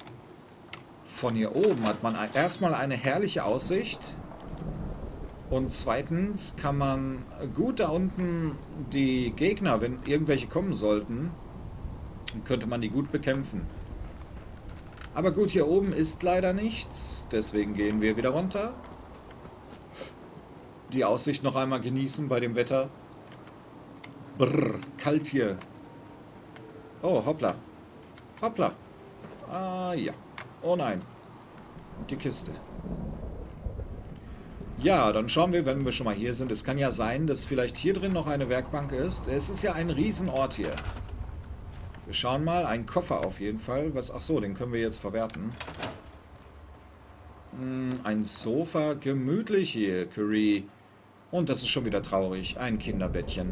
hat man erstmal eine herrliche Aussicht. Und zweitens kann man gut da unten die Gegner, wenn irgendwelche kommen sollten, könnte man die gut bekämpfen. Aber gut, hier oben ist leider nichts. Deswegen gehen wir wieder runter. Die Aussicht noch einmal genießen bei dem Wetter. Brrr, kalt hier. Oh, hoppla. Hoppla. Ah, ja. Oh nein. Die Kiste. Ja, dann schauen wir, wenn wir schon mal hier sind. Es kann ja sein, dass vielleicht hier drin noch eine Werkbank ist. Es ist ja ein Riesenort hier. Wir schauen mal. Ein Koffer auf jeden Fall. Ach so, den können wir jetzt verwerten. Ein Sofa. Gemütlich hier, Curry. Und das ist schon wieder traurig. Ein Kinderbettchen.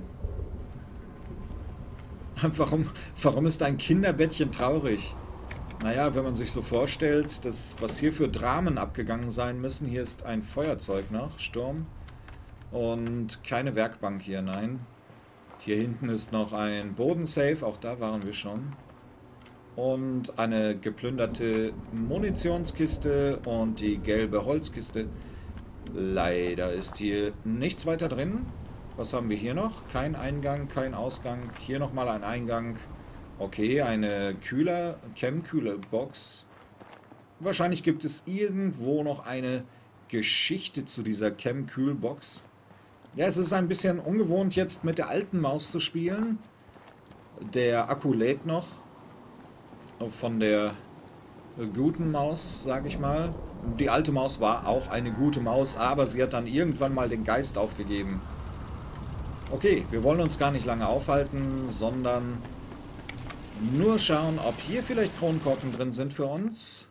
Warum ist ein Kinderbettchen traurig? Naja, wenn man sich so vorstellt, was hier für Dramen abgegangen sein müssen. Hier ist ein Feuerzeug noch, Sturm. Und keine Werkbank hier, nein. Hier hinten ist noch ein Bodensafe, auch da waren wir schon. Und eine geplünderte Munitionskiste und die gelbe Holzkiste. Leider ist hier nichts weiter drin. Was haben wir hier noch? Kein Eingang, kein Ausgang. Hier nochmal ein Eingang. Okay, eine Chem-Kühler-Box. Wahrscheinlich gibt es irgendwo noch eine Geschichte zu dieser Chem-Kühl-Box. Ja, es ist ein bisschen ungewohnt, jetzt mit der alten Maus zu spielen. Der Akku lädt noch. Von der guten Maus, sag ich mal. Die alte Maus war auch eine gute Maus, aber sie hat dann irgendwann mal den Geist aufgegeben. Okay, wir wollen uns gar nicht lange aufhalten, sondern nur schauen, ob hier vielleicht Kronkorken drin sind für uns.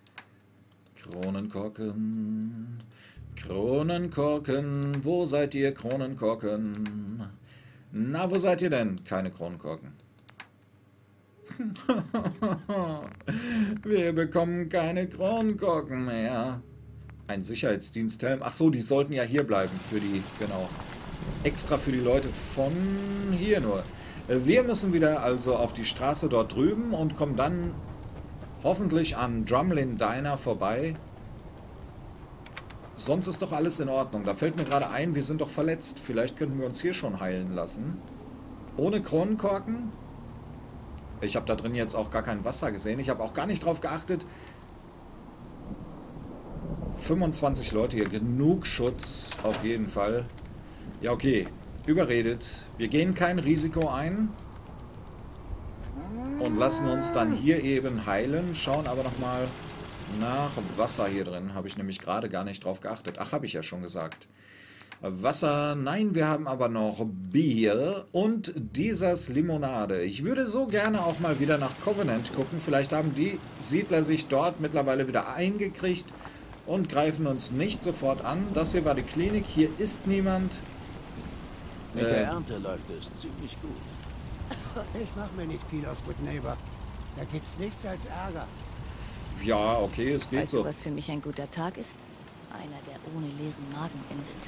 Kronenkorken, Kronenkorken, wo seid ihr, Kronenkorken? Na, wo seid ihr denn? Keine Kronenkorken. Wir bekommen keine Kronenkorken mehr. Ein Sicherheitsdiensthelm. Ach so, die sollten ja hier bleiben für die, genau. Extra für die Leute von hier nur. Wir müssen wieder also auf die Straße dort drüben und kommen dann hoffentlich an Drumlin Diner vorbei. Sonst ist doch alles in Ordnung. Da fällt mir gerade ein, wir sind doch verletzt. Vielleicht könnten wir uns hier schon heilen lassen. Ohne Kronenkorken? Ich habe da drin jetzt auch gar kein Wasser gesehen. Ich habe auch gar nicht drauf geachtet. 25 Leute hier. Genug Schutz auf jeden Fall. Ja, okay. Überredet. Wir gehen kein Risiko ein. Und lassen uns dann hier eben heilen. Schauen aber nochmal nach Wasser hier drin. Habe ich nämlich gerade gar nicht drauf geachtet. Ach, habe ich ja schon gesagt. Wasser, nein, wir haben aber noch Bier und dieses Limonade. Ich würde so gerne auch mal wieder nach Covenant gucken. Vielleicht haben die Siedler sich dort mittlerweile wieder eingekriegt und greifen uns nicht sofort an. Das hier war die Klinik, hier ist niemand. Mit der Ernte läuft es ziemlich gut. Ich mache mir nicht viel aus Good Neighbor. Da gibt's nichts als Ärger. Ja, okay, es geht Weißt so. du, was für mich ein guter Tag ist? Einer, der ohne leeren Magen endet.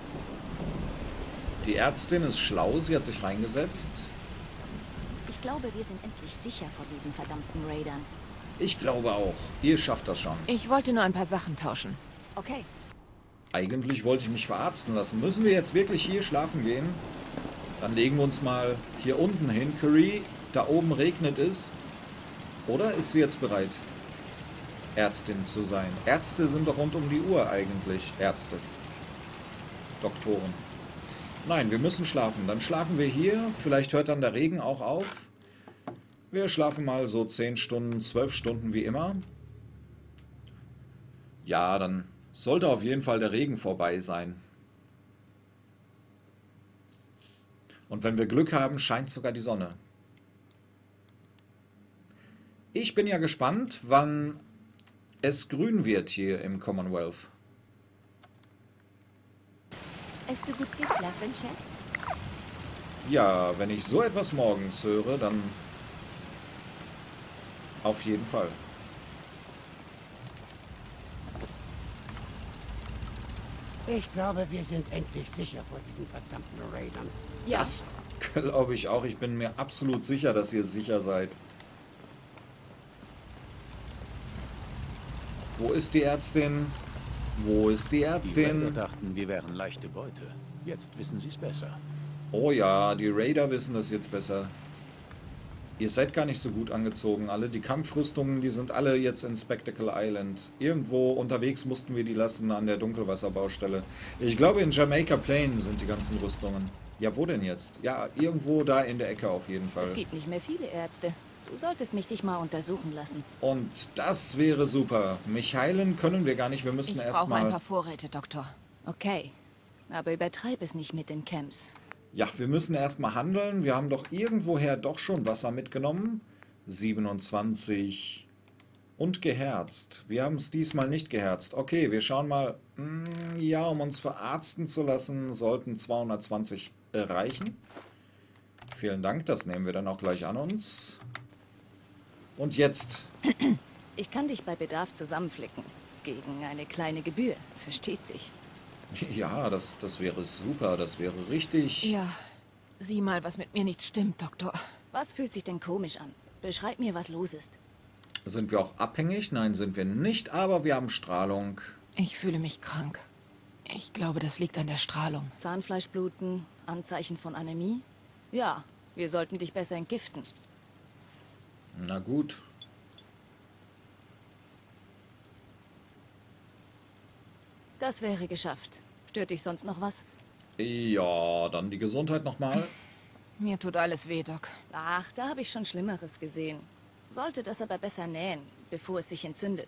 Die Ärztin ist schlau, sie hat sich reingesetzt. Ich glaube, wir sind endlich sicher vor diesen verdammten Raidern. Ich glaube auch. Ihr schafft das schon. Ich wollte nur ein paar Sachen tauschen. Okay. Eigentlich wollte ich mich verarzten lassen. Müssen wir jetzt wirklich hier schlafen gehen? Dann legen wir uns mal hier unten hin. Curry, da oben regnet es. Oder ist sie jetzt bereit, Ärztin zu sein? Ärzte sind doch rund um die Uhr eigentlich. Ärzte. Doktoren. Nein, wir müssen schlafen. Dann schlafen wir hier. Vielleicht hört dann der Regen auch auf. Wir schlafen mal so 10 Stunden, 12 Stunden wie immer. Ja, dann sollte auf jeden Fall der Regen vorbei sein. Und wenn wir Glück haben, scheint sogar die Sonne. Ich bin ja gespannt, wann es grün wird hier im Commonwealth. Hast du gut geschlafen, Schatz? Ja, wenn ich so etwas morgens höre, dann auf jeden Fall. Ich glaube, wir sind endlich sicher vor diesen verdammten Raidern. Ja. Das glaube ich auch. Ich bin mir absolut sicher, dass ihr sicher seid. Wo ist die Ärztin? Wo ist die Die Raider Ärztin? dachten, wir wären leichte Beute. Jetzt wissen sie es besser. Oh ja, die Raider wissen das jetzt besser. Ihr seid gar nicht so gut angezogen, alle. Die Kampfrüstungen, die sind alle jetzt in Spectacle Island. Irgendwo unterwegs mussten wir die lassen an der Dunkelwasserbaustelle. Ich glaube, in Jamaica Plain sind die ganzen Rüstungen. Ja, wo denn jetzt? Ja, irgendwo da in der Ecke auf jeden Es Fall. gibt nicht mehr viele Ärzte. Du solltest mich dich mal untersuchen lassen. Und das wäre super. Mich heilen können wir gar nicht. Wir müssen Ich erst brauche ein mal... paar Vorräte, Doktor. Okay. Aber übertreib es nicht mit den Camps. Ja, wir müssen erstmal handeln. Wir haben doch irgendwoher doch schon Wasser mitgenommen. 27 und geherzt. Wir haben es diesmal nicht geherzt. Okay, wir schauen mal. Ja, um uns verarzten zu lassen, sollten 220 reichen. Vielen Dank, das nehmen wir dann auch gleich an uns. Und jetzt. Ich kann dich bei Bedarf zusammenflicken. Gegen eine kleine Gebühr. Versteht sich. Ja, das wäre super. Das wäre richtig. Ja, sieh mal, was mit mir nicht stimmt, Doktor. Was fühlt sich denn komisch an? Beschreib mir, was los ist. Sind wir auch abhängig? Nein, sind wir nicht, aber wir haben Strahlung. Ich fühle mich krank. Ich glaube, das liegt an der Strahlung. Zahnfleischbluten, Anzeichen von Anämie? Ja, wir sollten dich besser entgiften. Na gut. Das wäre geschafft. Stört dich sonst noch was? Ja, dann die Gesundheit nochmal. Mir tut alles weh, Doc. Ach, da habe ich schon Schlimmeres gesehen. Sollte das aber besser nähen, bevor es sich entzündet.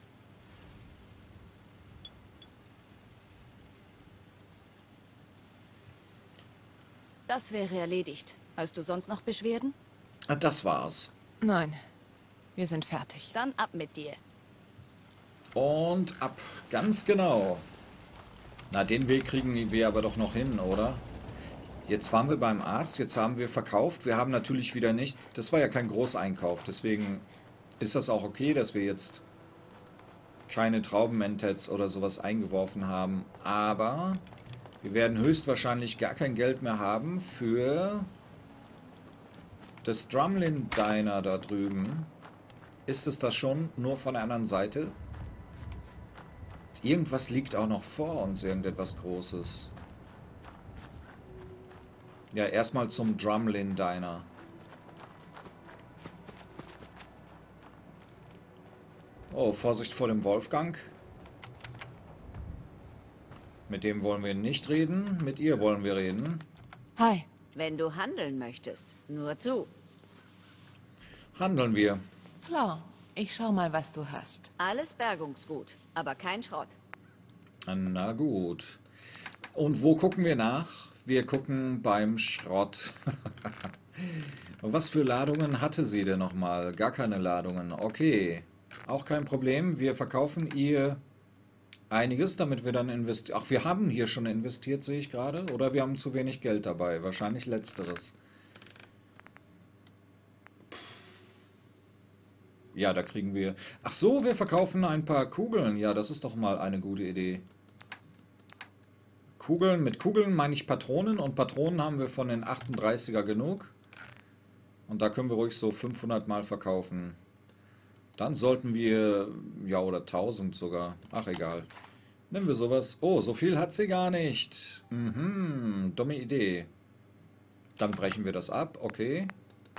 Das wäre erledigt. Hast du sonst noch Beschwerden? Das war's. Nein, wir sind fertig. Dann ab mit dir. Und ab. Ganz genau. Na, den Weg kriegen wir aber doch noch hin, oder? Jetzt waren wir beim Arzt, jetzt haben wir verkauft. Wir haben natürlich wieder nicht... Das war ja kein Großeinkauf, deswegen ist das auch okay, dass wir jetzt keine Traubenmentats oder sowas eingeworfen haben. Aber wir werden höchstwahrscheinlich gar kein Geld mehr haben für das Drumlin Diner da drüben. Ist es das schon? Nur von der anderen Seite? Irgendwas liegt auch noch vor uns, irgendetwas Großes. Ja, erstmal zum Drumlin Diner. Oh, Vorsicht vor dem Wolfgang. Mit dem wollen wir nicht reden, mit ihr wollen wir reden. Hi. Wenn du handeln möchtest, nur zu. Handeln wir. Klar, ich schau mal, was du hast. Alles Bergungsgut, aber kein Schrott. Na gut. Und wo gucken wir nach? Wir gucken beim Schrott. Was für Ladungen hatte sie denn nochmal? Gar keine Ladungen. Okay. Auch kein Problem. Wir verkaufen ihr einiges, damit wir dann investieren. Ach, wir haben hier schon investiert, sehe ich gerade. Oder wir haben zu wenig Geld dabei. Wahrscheinlich letzteres. Ja, da kriegen wir... Ach so, wir verkaufen ein paar Kugeln. Ja, das ist doch mal eine gute Idee. Kugeln, mit Kugeln meine ich Patronen. Und Patronen haben wir von den 38er genug. Und da können wir ruhig so 500 Mal verkaufen. Dann sollten wir... Ja, oder 1000 sogar. Ach, egal. Nehmen wir sowas. Oh, so viel hat sie gar nicht. Mhm, dumme Idee. Dann brechen wir das ab. Okay.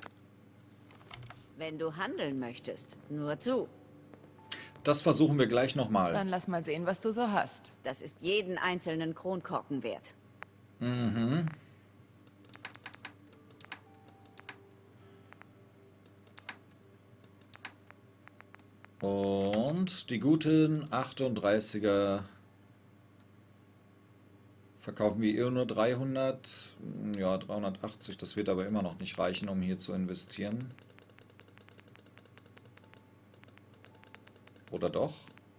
Wenn du handeln möchtest, nur zu. Das versuchen wir gleich nochmal. Dann lass mal sehen, was du so hast. Das ist jeden einzelnen Kronkorken wert. Mhm. Und die guten 38er verkaufen wir eher nur 300. Ja, 380. Das wird aber immer noch nicht reichen, um hier zu investieren. Oder doch?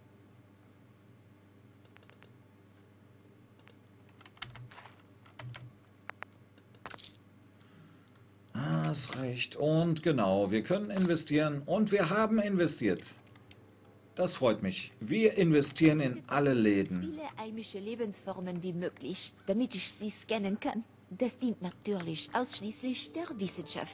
Ah, es reicht. Und genau, wir können investieren. Und wir haben investiert. Das freut mich. Wir investieren in alle Läden. Viele heimische Lebensformen wie möglich, damit ich sie scannen kann. Das dient natürlich ausschließlich der Wissenschaft.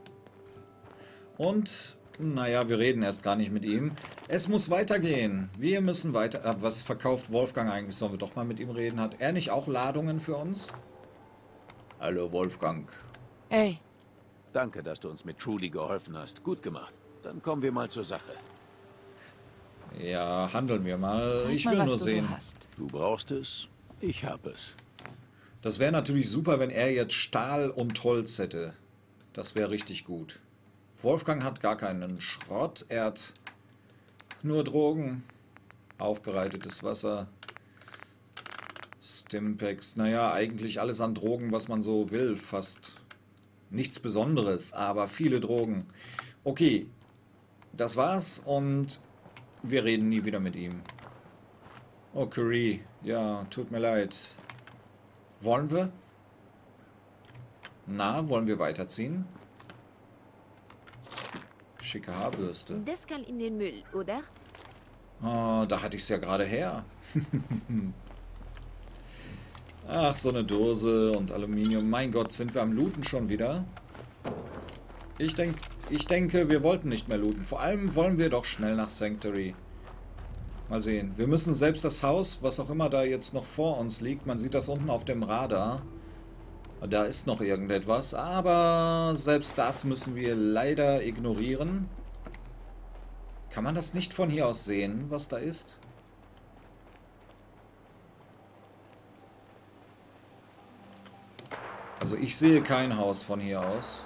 Und, naja, wir reden erst gar nicht mit ihm. Es muss weitergehen. Wir müssen weiter... was verkauft Wolfgang eigentlich? Sollen wir doch mal mit ihm reden? Hat er nicht auch Ladungen für uns? Hallo, Wolfgang. Ey, Danke, dass du uns mit Trudy geholfen hast. Gut gemacht. Dann kommen wir mal zur Sache. Ja, handeln wir mal. zeig Ich mal, will was nur du sehen. so hast. Du brauchst es, ich hab es. Das wäre natürlich super, wenn er jetzt Stahl und Holz hätte. Das wäre richtig gut. Wolfgang hat gar keinen Schrott. Er hat nur Drogen. Aufbereitetes Wasser. Stimpaks. Naja, eigentlich alles an Drogen, was man so will. Fast nichts Besonderes, aber viele Drogen. Okay, das war's und wir reden nie wieder mit ihm. Oh, Curry. Ja, tut mir leid. Wollen wir? Na, wollen wir weiterziehen? Schicke Haarbürste. Das kann in den Müll, oder? Oh, da hatte ich es ja gerade her. Ach, so eine Dose und Aluminium. Mein Gott, sind wir am Looten schon wieder? Ich denke, wir wollten nicht mehr looten. Vor allem wollen wir doch schnell nach Sanctuary. Mal sehen. Wir müssen selbst das Haus, was auch immer da jetzt noch vor uns liegt, man sieht das unten auf dem Radar. Da ist noch irgendetwas, aber selbst das müssen wir leider ignorieren. Kann man das nicht von hier aus sehen, was da ist? Also ich sehe kein Haus von hier aus.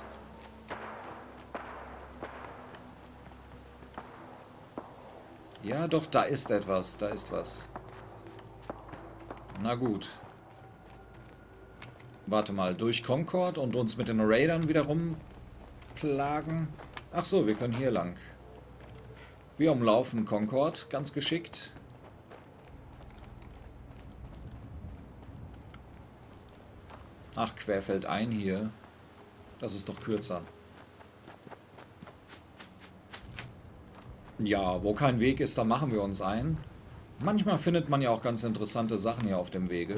Ja, doch, da ist etwas. Da ist was. Na gut. Warte mal, durch Concord und uns mit den Raidern wieder rumplagen? Ach so, wir können hier lang. Wir umlaufen Concord, ganz geschickt. Ach, querfeldein hier. Das ist doch kürzer. Ja, wo kein Weg ist, da machen wir uns ein. Manchmal findet man ja auch ganz interessante Sachen hier auf dem Wege.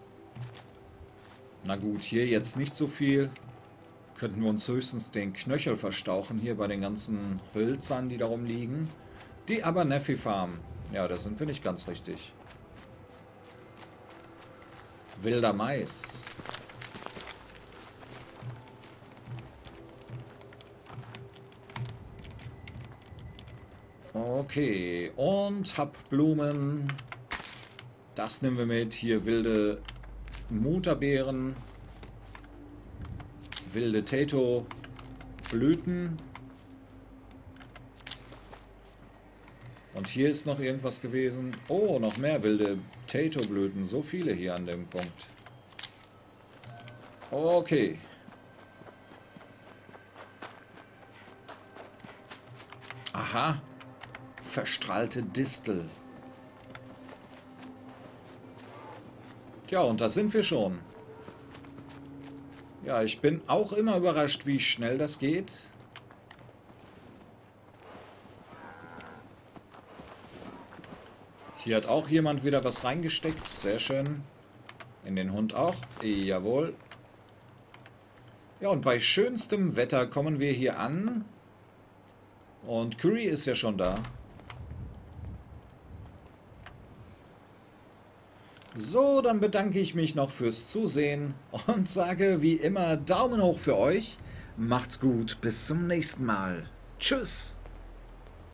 Na gut, hier jetzt nicht so viel. Könnten wir uns höchstens den Knöchel verstauchen hier bei den ganzen Hölzern, die da rumliegen. Die Abernethy Farm. Ja, da sind wir nicht ganz richtig. Wilder Mais. Okay, und Habblumen. Das nehmen wir mit. Hier wilde Mutterbeeren. Wilde Tato-Blüten. Und hier ist noch irgendwas gewesen. Oh, noch mehr wilde Tato-Blüten. So viele hier an dem Punkt. Okay. Aha. Verstrahlte Distel. Ja, und da sind wir schon. Ja, ich bin auch immer überrascht, wie schnell das geht. Hier hat auch jemand wieder was reingesteckt. Sehr schön. In den Hund auch. Jawohl. Ja, und bei schönstem Wetter kommen wir hier an. Und Curry ist ja schon da. So, dann bedanke ich mich noch fürs Zusehen und sage wie immer Daumen hoch für euch. Macht's gut, bis zum nächsten Mal. Tschüss.